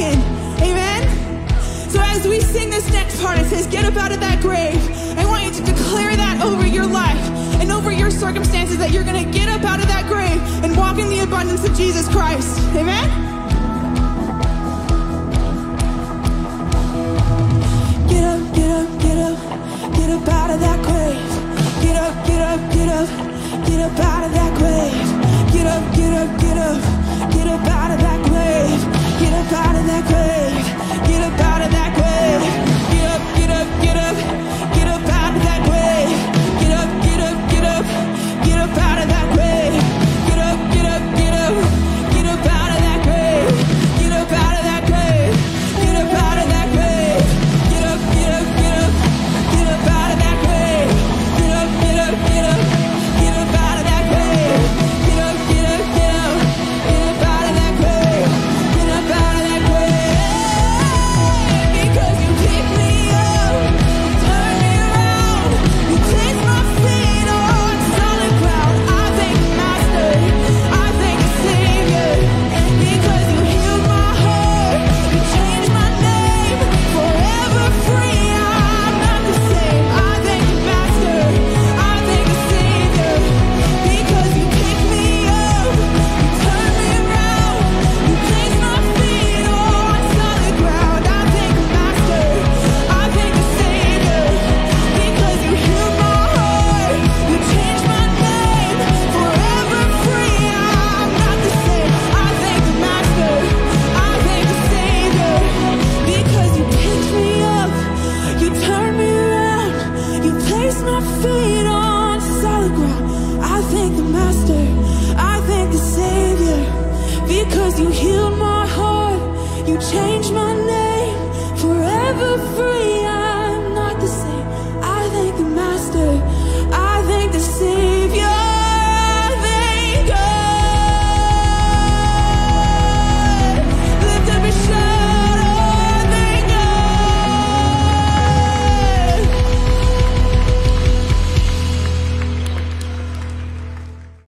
broken. Amen? So as we sing this next part, it says, get up out of that grave. I want you to declare that over your life and over your circumstances, that you're going to get up out of that grave and walk in the abundance of Jesus Christ. Amen? Get up, get up, get up, get up out of that grave. Get up, get up, get up, get up out of that grave. Get up, get up, get up, get up out of that grave. Get up out of that grave. Get up out of that grave. Get up, get up, get up, get up out of that grave. Get up, get up, get up, get up out of that grave. Get up, get up, get up, get up out of that grave. Get up out of that grave. Get up out of that grave. Get up, get up, get up, get up out of that grave. Get up, get up, get up, get up out of that grave. Get up, get up, get up, get up out of that grave. Get up out of that grave. Because you pick me up, turn me around, you place my feet on solid ground. I thank the Master, I thank the Savior, because you healed my heart, you changed my name, forever free. I'm not the same. I thank the Master, I thank the Savior, because you pick me up, you turn me around, you place my feet on solid ground. I thank the Master, I thank the Savior, because you healed my heart, you changed my name, forever free. I'm not the same. I thank the Master, I thank the Savior, because you picked me up, you turned me around, you placed my feet on solid ground. I thank the Master, I thank the Savior, because you healed my heart, you changed my name, forever free.